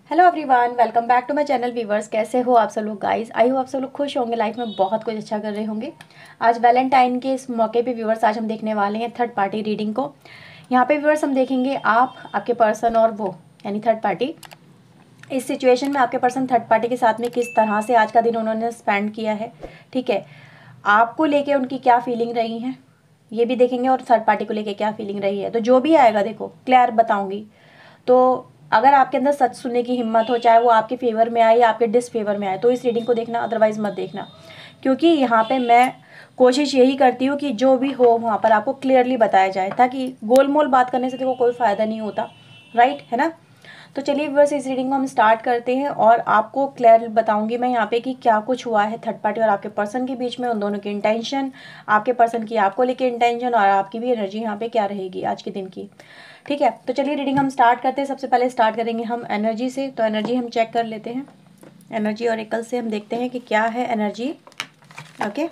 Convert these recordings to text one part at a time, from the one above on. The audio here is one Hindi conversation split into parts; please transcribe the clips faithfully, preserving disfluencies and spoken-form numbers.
Hello everyone, welcome back to my channel viewers. कैसे हो आप सब लोग गाइस? आई हो आप सब लोग खुश होंगे, लाइफ में बहुत कुछ अच्छा कर रहे होंगे। आज वैलेंटाइन के इस मौके पे व्यूवर्स आज हम देखने वाले हैं थर्ड पार्टी रीडिंग को। यहाँ पे व्यूवर्स हम देखेंगे आप, आपके पर्सन और वो यानी थर्ड पार्टी, इस सिचुएशन में आपके पर्सन थर्ड पार्टी के साथ में किस तरह से आज का दिन उन्होंने स्पेंड किया है। ठीक है, आपको लेके उनकी क्या फीलिंग रही है ये भी देखेंगे, और थर्ड पार्टी को लेके क्या फीलिंग रही है। तो जो भी आएगा देखो क्लियर बताऊंगी। तो अगर आपके अंदर सच सुनने की हिम्मत हो, चाहे वो आपके फेवर में आए या आपके डिसफेवर में आए, तो इस रीडिंग को देखना, अदरवाइज मत देखना। क्योंकि यहाँ पे मैं कोशिश यही करती हूँ कि जो भी हो वहाँ पर आपको क्लियरली बताया जाए, ताकि गोल मोल बात करने से देखो कोई फ़ायदा नहीं होता, राइट है ना। तो चलिए बस इस रीडिंग को हम स्टार्ट करते हैं और आपको क्लियर बताऊंगी मैं यहाँ पे कि क्या कुछ हुआ है थर्ड पार्टी और आपके पर्सन के बीच में, उन दोनों की इंटेंशन, आपके पर्सन की आपको लेके इंटेंशन, और आपकी भी एनर्जी यहाँ पे क्या रहेगी आज के दिन की। ठीक है, तो चलिए रीडिंग हम स्टार्ट करते हैं। सबसे पहले स्टार्ट करेंगे हम एनर्जी से। तो एनर्जी हम चेक कर लेते हैं। एनर्जी और एकल से हम देखते हैं कि क्या है एनर्जी। ओके,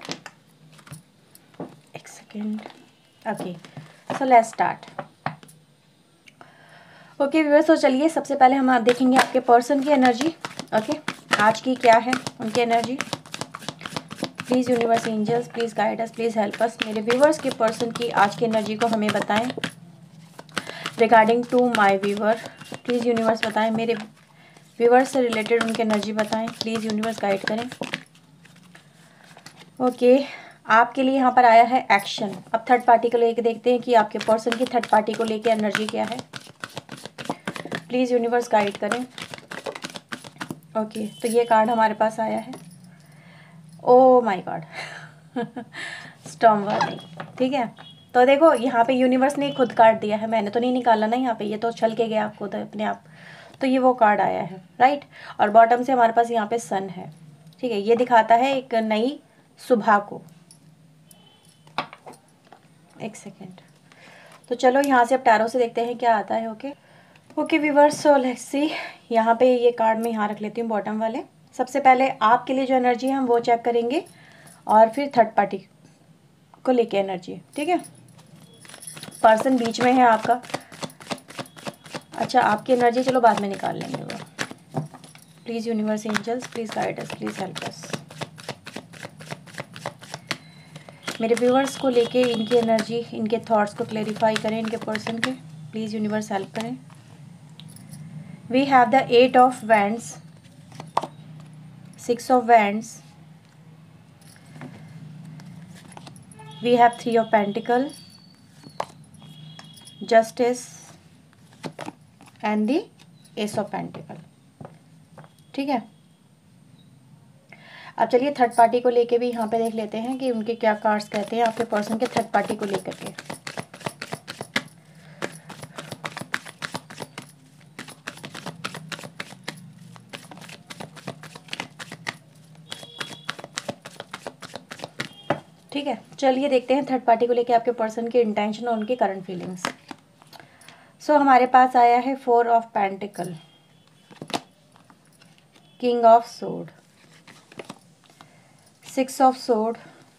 एक second. Okay, so let's start. Okay viewers, तो चलिए सबसे पहले हम आप देखेंगे आपके पर्सन की एनर्जी। ओके, आज की क्या है उनकी energy. Please universe angels please guide us, please help us. मेरे व्यूअर्स के पर्सन की आज की एनर्जी को हमें बताएं regarding to my viewer. Please universe बताएं, मेरे व्यूअर्स से रिलेटेड उनकी एनर्जी बताएं। प्लीज़ यूनिवर्स गाइड करें। ओके okay, आपके लिए यहाँ पर आया है एक्शन। अब थर्ड पार्टी को लेके देखते हैं कि आपके पर्सन की थर्ड पार्टी को लेके एनर्जी क्या है। प्लीज़ यूनिवर्स गाइड करें। ओके okay, तो ये कार्ड हमारे पास आया है। Oh my god, storm warning. ठीक है, तो देखो यहाँ पे यूनिवर्स ने खुद कार्ड दिया है, मैंने तो नहीं निकाला ना यहाँ पे, ये तो छल के गया खुद अपने आप। तो ये वो कार्ड आया है, राइट। और बॉटम से हमारे पास यहाँ पे सन है। ठीक है, ये दिखाता है एक नई सुबह को। एक सेकेंड, तो चलो यहाँ से अब टैरो से देखते हैं क्या आता है। Okay okay viewers, so let's see. यहाँ पे ये कार्ड मैं यहाँ रख लेती हूँ बॉटम वाले। सबसे पहले आपके लिए जो एनर्जी है हम वो चेक करेंगे, और फिर थर्ड पार्टी को लेके एनर्जी। ठीक है, पर्सन बीच में है आपका। अच्छा, आपकी एनर्जी चलो बाद में निकाल लेंगे वो। Please universe angels please guide us, please help us. मेरे व्यूअर्स को लेके इनकी एनर्जी, इनके थॉट्स को क्लेरिफाई करें, इनके पर्सन के। प्लीज़ यूनिवर्स हेल्प करें। We have the eight of wands, six of wands, we have three of pentacle, justice and the ace of pentacle. ठीक है, अब चलिए थर्ड पार्टी को लेके भी यहाँ पे देख लेते हैं कि उनके क्या कार्ड्स कहते हैं आपके पर्सन के थर्ड पार्टी को लेकर के। ठीक है, चलिए देखते हैं थर्ड पार्टी को लेके आपके पर्सन के इंटेंशन और उनकी करंट फीलिंग्स। सो so, हमारे पास आया है four of pentacle, king of sword, six of sword,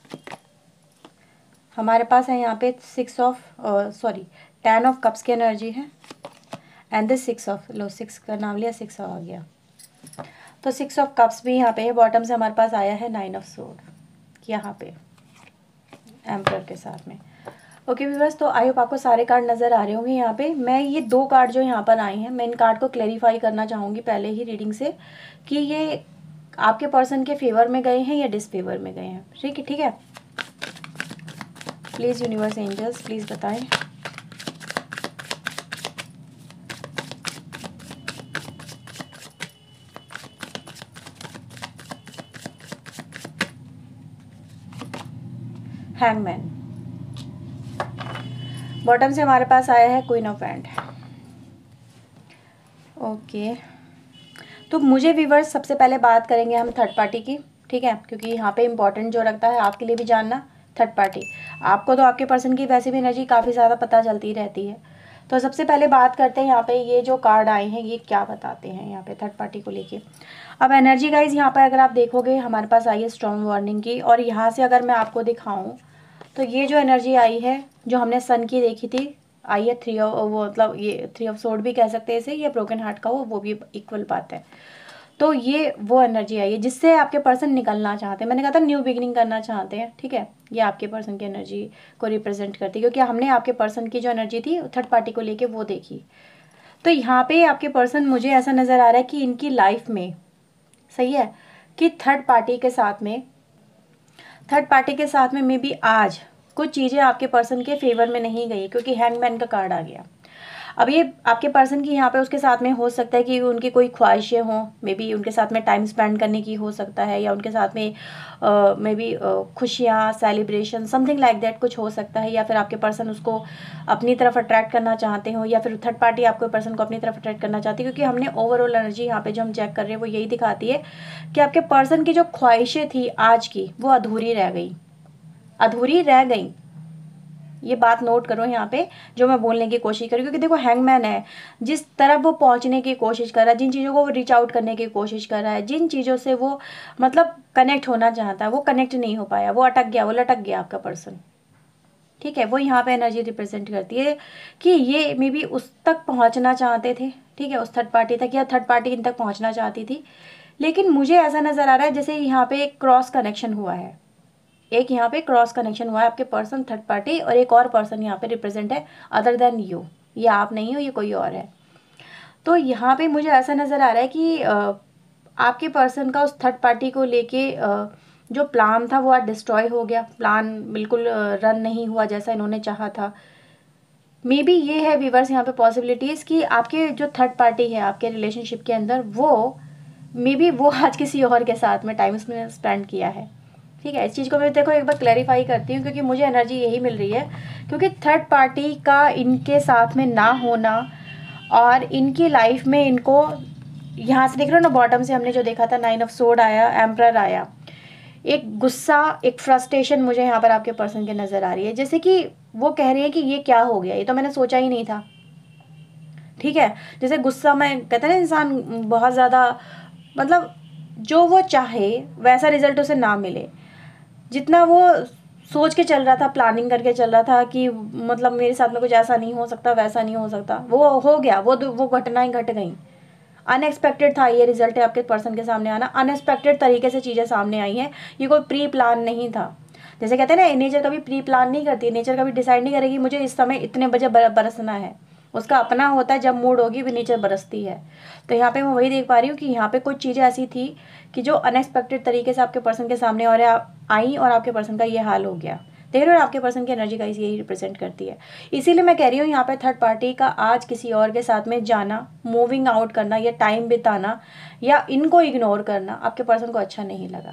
हमारे पास है यहाँ पे six of sorry ten of cups की एनर्जी है, एंड द सिक्स ऑफ, लो सिक्स का नाम लिया, सिक्स आ गया। तो सिक्स ऑफ कप्स भी यहाँ पे है। बॉटम से हमारे पास आया है नाइन ऑफ सोर्ड यहाँ पे एम्परर के साथ में। ओके व्यूअर्स, तो आई होप आपको सारे कार्ड नज़र आ रहे होंगे। यहाँ पे मैं ये दो कार्ड जो यहाँ पर आए हैं, मैं इन कार्ड को क्लेरिफाई करना चाहूँगी पहले ही रीडिंग से कि ये आपके पर्सन के फेवर में गए हैं या डिसफेवर में गए हैं। ठीक है, ठीक है, प्लीज़ यूनिवर्स एंजल्स प्लीज़ बताएं। हैंगमैन, बॉटम से हमारे पास आया है क्वीन ऑफ वैंड। ओके, तो मुझे व्यूअर्स सबसे पहले बात करेंगे हम थर्ड पार्टी की। ठीक है, क्योंकि यहाँ पे इंपॉर्टेंट जो रखता है आपके लिए भी जानना थर्ड पार्टी। आपको तो आपके पर्सन की वैसे भी एनर्जी काफ़ी ज़्यादा पता चलती रहती है। तो सबसे पहले बात करते हैं यहाँ पे ये जो कार्ड आए हैं ये क्या बताते हैं यहाँ पे थर्ड पार्टी को लेके। अब एनर्जी गाइज यहाँ पर अगर आप देखोगे हमारे पास आई है स्टॉर्म वार्निंग की, और यहाँ से अगर मैं आपको दिखाऊँ तो ये जो एनर्जी आई है जो हमने सन की देखी थी आई है थ्री ऑफ, वो मतलब ये थ्री ऑफ सोर्ड भी कह सकते हैं इसे, या ब्रोकन हार्ट का हो, वो भी इक्वल बात है। तो ये वो एनर्जी आई है जिससे आपके पर्सन निकलना चाहते हैं। मैंने कहा था न्यू बिगिनिंग करना चाहते हैं, ठीक है। ये आपके पर्सन की एनर्जी को रिप्रेजेंट करती है, क्योंकि हमने आपके पर्सन की जो एनर्जी थी थर्ड पार्टी को लेके वो देखी। तो यहाँ पे आपके पर्सन, मुझे ऐसा नज़र आ रहा है कि इनकी लाइफ में, सही है, कि थर्ड पार्टी के साथ में थर्ड पार्टी के साथ में मे बी आज कुछ चीज़ें आपके पर्सन के फेवर में नहीं गई, क्योंकि हैंगमैन का कार्ड आ गया। अब ये आपके पर्सन की यहाँ पे उसके साथ में हो सकता है कि उनकी कोई ख्वाहिशें हों, मे बी उनके साथ में टाइम स्पेंड करने की हो सकता है, या उनके साथ में मे बी खुशियाँ, सेलिब्रेशन, समथिंग लाइक दैट कुछ हो सकता है। या फिर आपके पर्सन उसको अपनी तरफ अट्रैक्ट करना चाहते हो, या फिर थर्ड पार्टी आपके पर्सन को अपनी तरफ अट्रैक्ट करना चाहती है, क्योंकि हमने ओवरऑल एनर्जी यहाँ पे जो हम चेक कर रहे हैं वो यही दिखाती है कि आपके पर्सन की जो ख्वाहिशें थी आज की, वो अधूरी रह गई, अधूरी रह गई। ये बात नोट करो यहाँ पे जो मैं बोलने की कोशिश करी, क्योंकि देखो हैंगमैन है, जिस तरफ वो पहुँचने की कोशिश कर रहा है, जिन चीज़ों को वो रीच आउट करने की कोशिश कर रहा है, जिन चीज़ों से वो मतलब कनेक्ट होना चाहता है, वो कनेक्ट नहीं हो पाया, वो अटक गया, वो लटक गया आपका पर्सन, ठीक है। वो यहाँ पे एनर्जी रिप्रेजेंट करती है कि ये मे बी उस तक पहुँचना चाहते थे, ठीक है, उस थर्ड पार्टी तक, या थर्ड पार्टी इन तक पहुँचना चाहती थी। लेकिन मुझे ऐसा नज़र आ रहा है जैसे यहाँ पे एक क्रॉस कनेक्शन हुआ है, एक यहाँ पे क्रॉस कनेक्शन हुआ है आपके पर्सन थर्ड पार्टी, और एक और पर्सन यहाँ पे रिप्रेजेंट है अदर देन यू। ये आप नहीं हो, ये कोई और है। तो यहाँ पे मुझे ऐसा नज़र आ रहा है कि आपके पर्सन का उस थर्ड पार्टी को लेके जो प्लान था वो आज डिस्ट्रॉय हो गया, प्लान बिल्कुल रन नहीं हुआ जैसा इन्होंने चाहा था। मे बी ये है व्यूअर्स यहाँ पे पॉसिबिलिटीज़ कि आपके जो थर्ड पार्टी है आपके रिलेशनशिप के अंदर, वो मे बी वो आज किसी और के साथ में टाइम स्पेंड किया है, ठीक है। इस चीज़ को मैं देखो एक बार क्लैरिफाई करती हूँ, क्योंकि मुझे एनर्जी यही मिल रही है, क्योंकि थर्ड पार्टी का इनके साथ में ना होना और इनकी लाइफ में इनको, यहाँ से देख रहे हो ना, बॉटम से हमने जो देखा था नाइन ऑफ सोर्ड आया, एम्परर आया, एक गुस्सा, एक फ्रस्ट्रेशन मुझे यहाँ पर आपके पर्सन के नज़र आ रही है, जैसे कि वो कह रही है कि ये क्या हो गया, ये तो मैंने सोचा ही नहीं था, ठीक है। जैसे गुस्सा में कहते हैं ना इंसान बहुत ज़्यादा, मतलब जो वो चाहे वैसा रिजल्ट उसे ना मिले, जितना वो सोच के चल रहा था, प्लानिंग करके चल रहा था कि मतलब मेरे साथ में कुछ ऐसा नहीं हो सकता, वैसा नहीं हो सकता, वो हो गया, वो वो घटनाएं घट गई। अनएक्सपेक्टेड था ये रिजल्ट है आपके पर्सन के सामने आना, अनएक्सपेक्टेड तरीके से चीज़ें सामने आई हैं, ये कोई प्री प्लान नहीं था। जैसे कहते हैं ना, नेचर कभी प्री प्लान नहीं करती, नेचर कभी डिसाइड नहीं करेगी मुझे इस समय इतने बजे बरसना है, उसका अपना होता है, जब मूड होगी भी नेचर बरसती है। तो यहाँ पे मैं वही देख पा रही हूँ कि यहाँ पे कुछ चीज़ें ऐसी थी कि जो अनएक्सपेक्टेड तरीके से आपके पर्सन के सामने और आई, और आपके पर्सन का ये हाल हो गया। देख रहे हो, आपके पर्सन की एनर्जी का यही रिप्रेजेंट करती है। इसीलिए मैं कह रही हूँ यहाँ पे थर्ड पार्टी का आज किसी और के साथ में जाना, मूविंग आउट करना, या टाइम बिताना, या इनको इग्नोर करना आपके पर्सन को अच्छा नहीं लगा,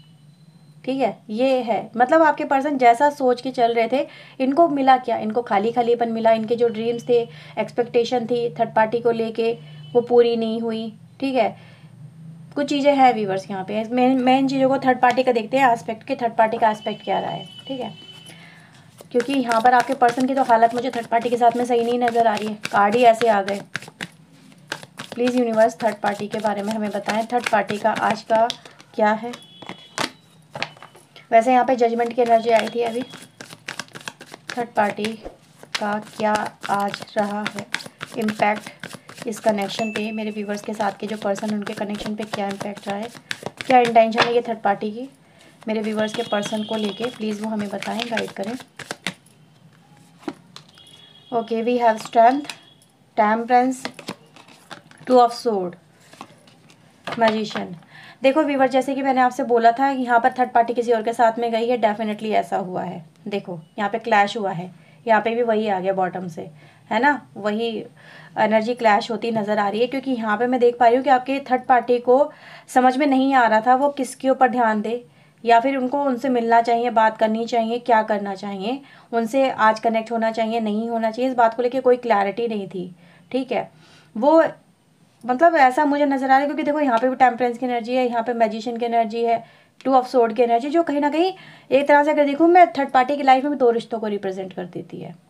ठीक है। ये है मतलब आपके पर्सन जैसा सोच के चल रहे थे, इनको मिला क्या, इनको खाली खालीपन मिला। इनके जो ड्रीम्स थे, एक्सपेक्टेशन थी थर्ड पार्टी को लेके, वो पूरी नहीं हुई, ठीक है। कुछ चीज़ें हैं व्यूवर्स यहाँ पे, मेन मेन चीज़ों को थर्ड पार्टी का देखते हैं एस्पेक्ट के, थर्ड पार्टी का एस्पेक्ट क्या रहा है, ठीक है। क्योंकि यहाँ पर आपके पर्सन की तो हालत मुझे थर्ड पार्टी के साथ में सही नहीं नज़र आ रही है, कार्ड ही ऐसे आ गए। प्लीज़ यूनिवर्स थर्ड पार्टी के बारे में हमें बताएं, थर्ड पार्टी का आज का क्या है। वैसे यहाँ पे जजमेंट की एनर्जी आई थी अभी, थर्ड पार्टी का क्या आज रहा है इम्पैक्ट इस कनेक्शन पे, मेरे व्यूवर्स के साथ के जो पर्सन उनके कनेक्शन पे क्या इम्पैक्ट रहा है, क्या इंटेंशन है ये थर्ड पार्टी की मेरे व्यूवर्स के पर्सन को लेके, प्लीज़ वो हमें बताएं, गाइड करें। Okay, we have strength, temperance, two of sword, magician. देखो व्यूवर, जैसे कि मैंने आपसे बोला था, यहाँ पर थर्ड पार्टी किसी और के साथ में गई है, डेफिनेटली ऐसा हुआ है। देखो यहाँ पे क्लैश हुआ है, यहाँ पे भी वही आ गया बॉटम से, है ना, वही एनर्जी क्लैश होती नज़र आ रही है। क्योंकि यहाँ पे मैं देख पा रही हूँ कि आपके थर्ड पार्टी को समझ में नहीं आ रहा था वो किसके ऊपर ध्यान दे, या फिर उनको उनसे मिलना चाहिए, बात करनी चाहिए, क्या करना चाहिए, उनसे आज कनेक्ट होना चाहिए, नहीं होना चाहिए, इस बात को लेकर कोई क्लैरिटी नहीं थी, ठीक है। वो मतलब ऐसा मुझे नज़र आ रहा है, क्योंकि देखो यहाँ पे भी टेम्परेंस की एनर्जी है, यहाँ पे मैजिशियन की एनर्जी है, टू ऑफ सोर्ड की एनर्जी, जो कहीं ना कहीं एक तरह से अगर देखूँ मैं थर्ड पार्टी की लाइफ में दो रिश्तों को रिप्रेजेंट कर देती है,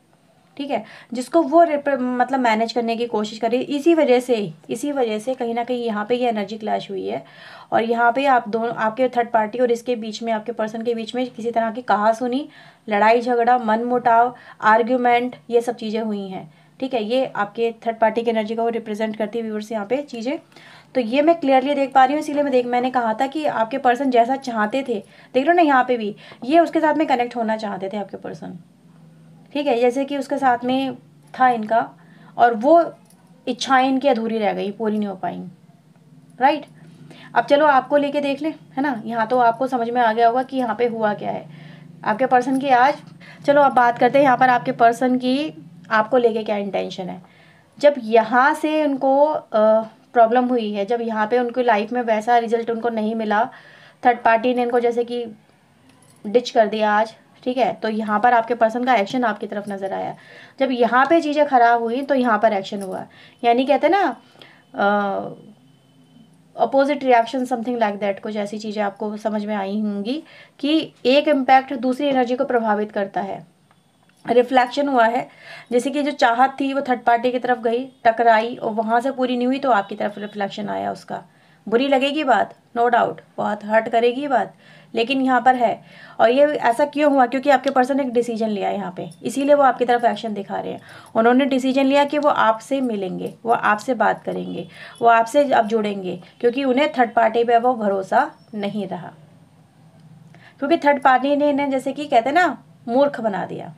ठीक है, जिसको वो मतलब मैनेज करने की कोशिश कर रही है। इसी वजह से इसी वजह से कहीं ना कहीं यहाँ पे ये एनर्जी क्लैश हुई है और यहाँ पे आप दोनों, आपके थर्ड पार्टी और इसके बीच में, आपके पर्सन के बीच में किसी तरह की कहासुनी, लड़ाई झगड़ा, मन मुटाव, आर्ग्यूमेंट, ये सब चीज़ें हुई हैं। ठीक है, ये आपके थर्ड पार्टी की एनर्जी को रिप्रेजेंट करती है व्यूअर्स यहाँ पे चीज़ें। तो ये मैं क्लियरली देख पा रही हूँ, इसीलिए मैं देख मैंने कहा था कि आपके पर्सन जैसा चाहते थे, देख लो ना यहाँ पे भी, ये उसके साथ में कनेक्ट होना चाहते थे आपके पर्सन। ठीक है, जैसे कि उसके साथ में था इनका और वो इच्छाएं इनकी अधूरी रह गई, पूरी नहीं हो पाई। राइट, अब चलो आपको लेके देख ले, है ना। यहाँ तो आपको समझ में आ गया होगा कि यहाँ पे हुआ क्या है आपके पर्सन की आज। चलो अब बात करते हैं यहाँ पर आपके पर्सन की आपको लेके क्या इंटेंशन है। जब यहाँ से उनको प्रॉब्लम हुई है, जब यहाँ पे उनकी लाइफ में वैसा रिजल्ट उनको नहीं मिला, थर्ड पार्टी ने इनको जैसे कि डिच कर दिया आज, ठीक है, तो यहाँ पर आपके पर्सन का एक्शन आपकी तरफ नज़र आया। जब यहाँ पे चीज़ें ख़राब हुई तो यहाँ पर एक्शन हुआ, यानी कहते हैं ना opposite reaction, something like that, कुछ ऐसी चीज़ें आपको समझ में आई होंगी कि एक इम्पैक्ट दूसरी एनर्जी को प्रभावित करता है। रिफ्लेक्शन हुआ है, जैसे कि जो चाहत थी वो थर्ड पार्टी की तरफ गई, टकराई और वहाँ से पूरी नहीं हुई तो आपकी तरफ रिफ्लेक्शन आया उसका। बुरी लगेगी बात, नो डाउट, बहुत हर्ट करेगी बात, लेकिन यहाँ पर है। और ये ऐसा क्यों हुआ, क्योंकि आपके पर्सन ने एक डिसीजन लिया यहाँ पे, इसीलिए वो आपकी तरफ एक्शन दिखा रहे हैं। उन्होंने डिसीजन लिया कि वो आपसे मिलेंगे, वो आपसे बात करेंगे, वो आपसे अब जुड़ेंगे, क्योंकि उन्हें थर्ड पार्टी पे वो भरोसा नहीं रहा, क्योंकि थर्ड पार्टी ने इन्हें जैसे कि कहते हैं ना मूर्ख बना दिया।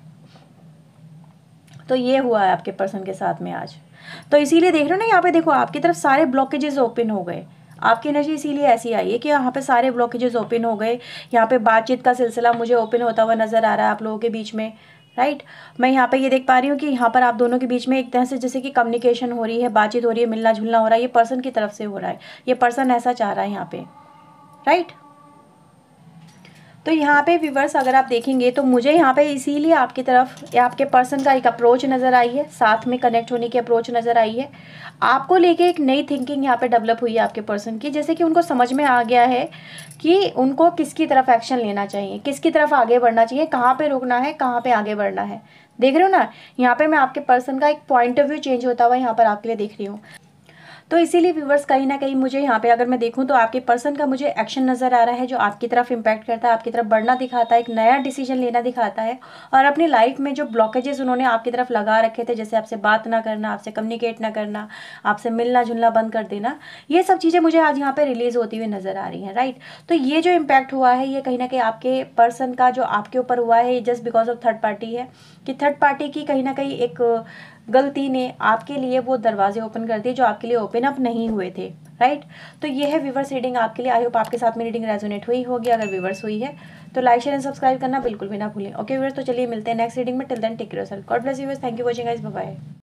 तो ये हुआ है आपके पर्सन के साथ में आज। तो इसीलिए देख रहे हो ना यहाँ पे, देखो आपकी तरफ सारे ब्लॉकेजेस ओपन हो गए, आपकी एनर्जी इसीलिए ऐसी आई है कि यहाँ पे सारे ब्लॉकेजेस ओपन हो गए। यहाँ पे बातचीत का सिलसिला मुझे ओपन होता हुआ नजर आ रहा है आप लोगों के बीच में। राइट, मैं यहाँ पे ये देख पा रही हूँ कि यहाँ पर आप दोनों के बीच में एक तरह से जैसे कि कम्युनिकेशन हो रही है, बातचीत हो रही है, मिलना जुलना हो रहा है, ये पर्सन की तरफ से हो रहा है, ये पर्सन ऐसा चाह रहा है यहाँ पे। राइट, तो यहाँ पे व्यूअर्स अगर आप देखेंगे तो मुझे यहाँ पे इसीलिए आपकी तरफ आपके पर्सन का एक अप्रोच नज़र आई है, साथ में कनेक्ट होने की अप्रोच नज़र आई है। आपको लेके एक नई थिंकिंग यहाँ पे डेवलप हुई है आपके पर्सन की, जैसे कि उनको समझ में आ गया है कि उनको किसकी तरफ एक्शन लेना चाहिए, किसकी तरफ आगे बढ़ना चाहिए, कहाँ पे रुकना है, कहाँ पे आगे बढ़ना है। देख रहे हो ना, यहाँ पे मैं आपके पर्सन का एक पॉइंट ऑफ व्यू चेंज होता हुआ यहाँ पर आपके लिए देख रही हूँ। तो इसीलिए व्यूवर्स कहीं ना कहीं मुझे यहाँ पे अगर मैं देखूँ तो आपके पर्सन का मुझे एक्शन नज़र आ रहा है, जो आपकी तरफ इम्पैक्ट करता है, आपकी तरफ बढ़ना दिखाता है, एक नया डिसीजन लेना दिखाता है। और अपनी लाइफ में जो ब्लॉकेजेस उन्होंने आपकी तरफ लगा रखे थे, जैसे आपसे बात ना करना, आपसे कम्युनिकेट ना करना, आपसे मिलना जुलना बंद कर देना, ये सब चीज़ें मुझे आज यहाँ पर रिलीज होती हुई नज़र आ रही हैं। राइट, तो ये जो इम्पैक्ट हुआ है ये कहीं ना कहीं आपके पर्सन का जो आपके ऊपर हुआ है just because of third party है, कि थर्ड पार्टी की कहीं ना कहीं एक गलती ने आपके लिए वो दरवाजे ओपन कर दिए जो आपके लिए ओपन अप नहीं हुए थे। राइट, तो ये है व्यूवर्स रीडिंग आपके लिए। आई होप आपके साथ में रीडिंग रेजोनेट हुई होगी। अगर व्यूवर्स हुई है तो लाइक शेयर एंड सब्सक्राइब करना बिल्कुल भी ना भूलें। ओके व्यूवर्स, तो चलिए मिलते हैं नेक्स्ट रीडिंग में। Till then take care yourself, god bless you, thank you watching guys, bye bye.